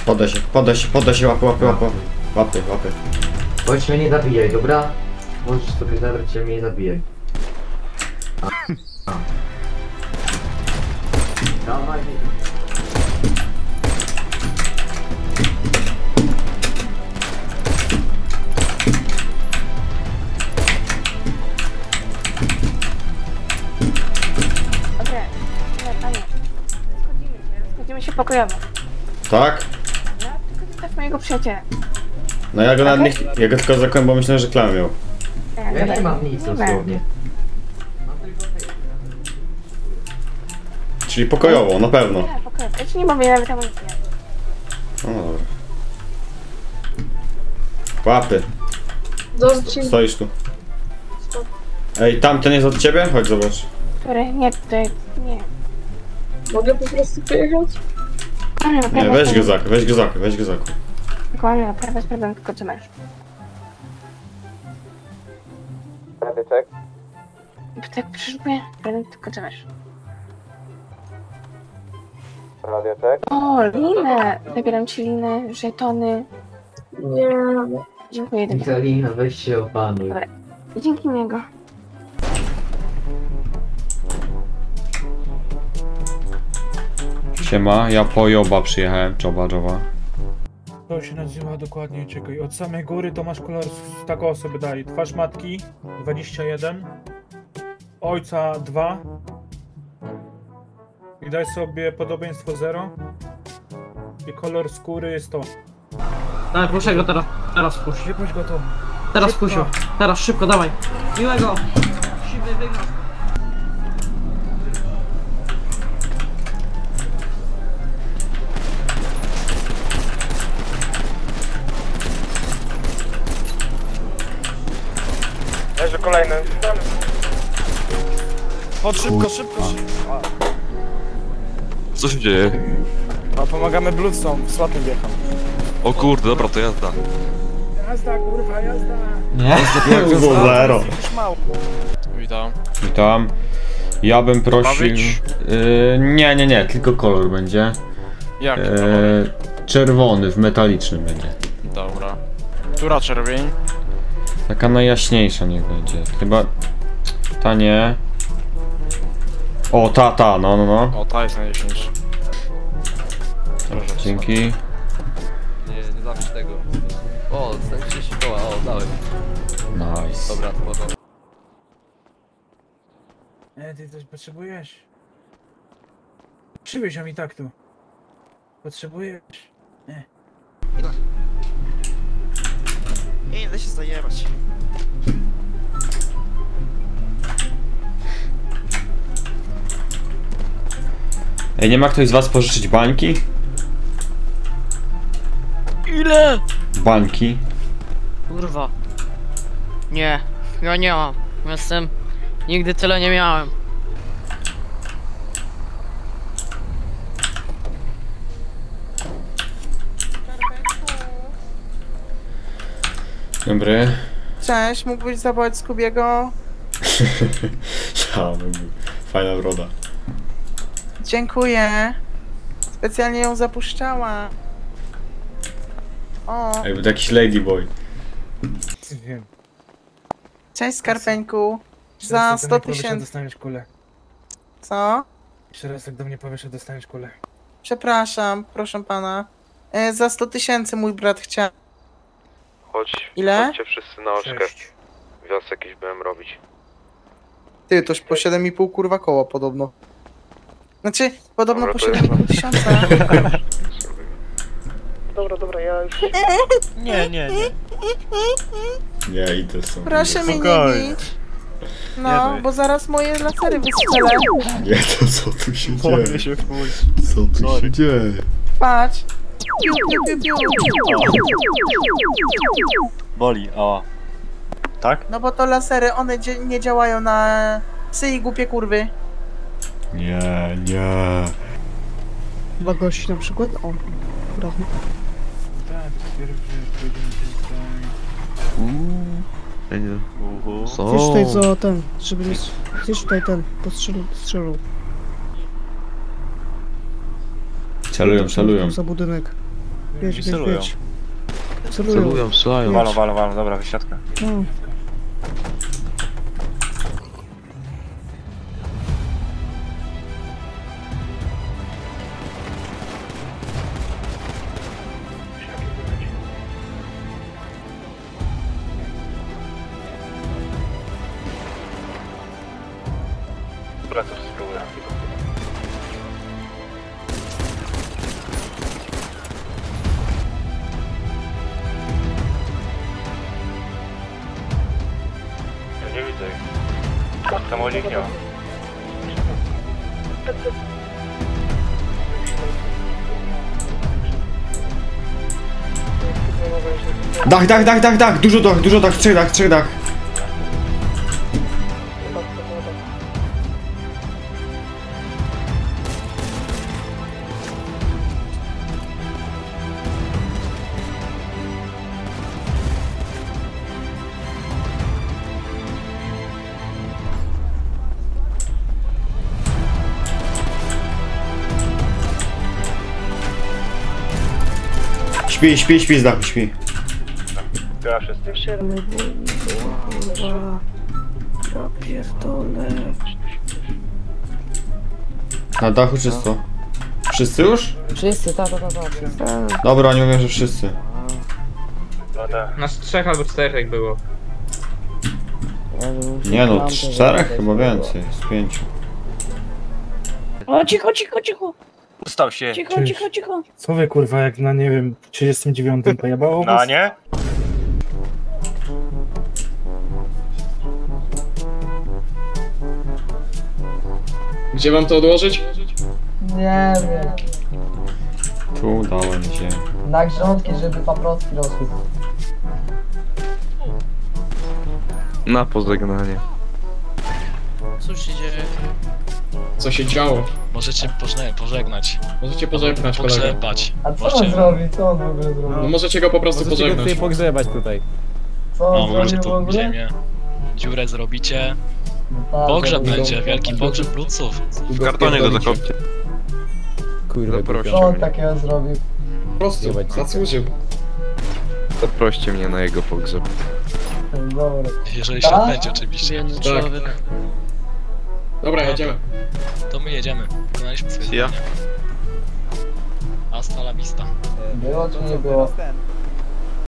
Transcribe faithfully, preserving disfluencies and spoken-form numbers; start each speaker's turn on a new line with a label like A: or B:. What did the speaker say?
A: Podaj się, podaj się, podaj się, łapy, łapy, łapy. Łapy, łapy.
B: Chodź mnie nie zabijaj, dobra? Możesz sobie zabrać, ale mnie nie zabijaj. A. A. Dawaj.
C: Dobra, nie, panie. Rozchodzimy się, rozchodzimy się pokojowo.
A: Tak?
C: No, tylko zostaw mojego przyjaciela.
A: No ja go nawet nie, ja go tylko zakłem, bo myślałem, że klamę miał.
C: E,
B: Ja
C: dobra.
B: nie mam nic
C: Nie ma.
B: dosłownie.
A: Czyli pokojowo, na pewno.
C: Nie, pokojowo. Ja ci nie mówię nawet amunicji.
A: No dobra. Łapy.
D: Dobrze.
A: Stoisz tu. Ej, tamten jest od ciebie? Chodź zobacz.
C: Który? Nie, tutaj, nie.
D: Mogę po prostu pojechać?
C: Mamy naprawę.
A: Nie, weź go zak, weź go zak, weź go zak.
C: Mamy naprawę, sprawdzam tylko co masz.
B: Radyczek?
C: Tak przyszukuję, sprawdzam tylko co masz.
B: Radyczek?
C: O, linę! Zabieram ci linę, żetony.
D: Nie.
C: Dziękuję, David.
B: Michalina, weź się opanuj.
C: Dobra. Dzięki niego.
A: Siema, ja po Joba przyjechałem, czoba, czoba.
E: To się nazywa dokładnie, czekaj, od samej góry to masz kolor z taką sobie daj. Twarz matki dwadzieścia jeden, ojca dwa i daj sobie podobieństwo zero i kolor skóry jest to.
F: Dawaj, puszczaj go teraz, teraz puść.
E: Wypuść go to.
F: Teraz
E: Szybko.
F: puść go. Teraz szybko, dawaj. Miłego. Siwy wygrał.
E: Leży kolejny. Chodź szybko, szybko, szybko.
G: Co się dzieje?
E: A pomagamy Bloodstone, w słabym wjechał.
G: O kurde, dobra, to jazda.
E: Jazda, kurwa, jazda.
A: Zero.
E: Już mało.
G: Witam.
A: Witam. Ja bym prosił...
G: Bawić?
A: Yy, nie, nie, nie, tylko kolor będzie.
G: Jaki
A: Yy,
G: kolor?
A: czerwony, w metalicznym będzie.
G: Dobra. Która czerwień?
A: Taka najjaśniejsza niech będzie. Chyba... Ta nie. O, ta, ta, no, no, no.
G: O, ta jest najjaśniejsza. Proszę.
A: Dzięki.
H: Nie, nie zabić tego. O, trzydzieści koła, o, dałem.
A: Nice.
H: Dobra, to porządku.
E: E, ty coś potrzebujesz? Przywieź ją i tak tu. Potrzebujesz? Nie.
I: Nie da się zajebać.
A: Ej, nie ma ktoś z was pożyczyć bańki?
I: Ile?
A: Bańki.
I: Kurwa. Nie, ja nie mam. Jestem... Nigdy tyle nie miałem.
A: Dobry.
J: Cześć, mógłbyś zawołać Skubiego?
A: Ja, mógłby. Fajna broda.
J: Dziękuję. Specjalnie ją zapuszczała. O,
A: Jakby to jakiś ladyboy.
E: Wiem.
J: cześć Skarpeńku.
E: Jeszcze raz
J: Za
E: tak do
J: sto
E: mnie powiesz, a
J: tysięcy.
E: dostaniesz kulę.
J: Co?
E: Jeszcze raz tak do mnie powiesz, a dostaniesz kulę.
J: Przepraszam, proszę pana. E, za sto tysięcy mój brat chciał.
G: Chodź,
J: Ile?
G: chodźcie wszyscy na oczkę.
E: Cześć.
G: Wjazd jakiś byłem robić.
J: Ty, toś po siedem i pół kurwa koła podobno. Znaczy, podobno
G: Dobra,
J: po
G: to
J: siedem i pół
G: jest-
J: tysiąca.
E: Dobra, dobra, ja już...
I: Nie, nie, nie.
A: Nie, idę sobie.
J: Proszę mnie nie
E: Spokojnie.
J: bić. No, bo zaraz moje lasery wystrzelę.
A: Nie, to co tu się dzieje?
G: się w chuj.
A: Co tu się dzieje?
J: Patrz. Piu, piu, piu, piu.
H: Boli, ała.
J: No bo to lasery, one dzie- nie działają na psy i głupie kurwy.
A: Nie, nie.
F: Dwa gości na przykład? O, prawda.
E: Tak, pierwszy pójdziemy tutaj.
H: Co?
F: Gdzieś tutaj za ten, żeby nie... Gdzieś tutaj ten, postrzelał, strzelał.
A: Celują, celują.
F: Za budynek. Jedź, jedź,
K: celują.
F: jedź. Celują.
K: strzelają. Walą, walą, walą, dobra, wysiadka.
F: No.
K: Dobra, to spróbuję. Ja nie widzę ich. Samochodzik nie ma.
A: Dach, dach, dach, dach, dach, dużo dach, dużo dach, trzech dach, trzech dach. Śpi, śpi, śpi z dachu, śpi.
K: Chyba wszyscy.
F: Kurwa. Ja pierdolę.
A: Na dachu czysto. Wszyscy już?
I: Wszyscy, ta, ta, ta, ta, wszyscy.
A: Dobra, nie mówię, że wszyscy.
L: Nas trzech albo czterech było.
A: Nie no, czterech chyba więcej, z pięciu.
F: O, cicho, cicho, cicho.
K: Ustał się.
F: Cicho, cicho, cicho.
E: Co wy kurwa, jak na nie wiem, trzydziestym dziewiątym pojebało
K: No
E: was?
K: nie?
L: Gdzie mam to odłożyć?
B: Nie wiem.
A: Tu dałem gdzie.
B: Na grządki, żeby paprotki rosły.
G: Na pożegnanie.
I: Cóż się dzieje?
L: Co się działo?
M: Możecie pożegnać. pożegnać.
L: Możecie pożegnać kolegę.
M: Pogrzebać.
B: A co
M: Możecie-
B: on zrobi? Co on w ogóle zrobi?
L: No możecie go po prostu pożegnać.
K: pogrzebać tutaj.
B: Co
M: No,
B: on
M: możecie
B: zrobił w
M: tu
B: ogóle?
M: ziemię. Dziurę zrobicie.
B: Tak,
M: Pogrzeb
B: zrobił.
M: będzie, wielki pogrzeb ludców.
G: W kartonie go zakopcie. Zaproście
B: Co on
G: mnie.
B: takiego zrobił?
L: Po prostu, zasłużył.
G: Zaproście mnie na jego pogrzeb.
B: Dobra.
M: Jeżeli się
B: Tak?
M: odbędzie oczywiście.
I: Biedny
L: Tak.
I: człowiek.
L: Dobra, jedziemy.
M: To my jedziemy. Wykonaliśmy swoje
G: Ja?
M: zadanie. Hasta la vista.
B: Było czy nie było?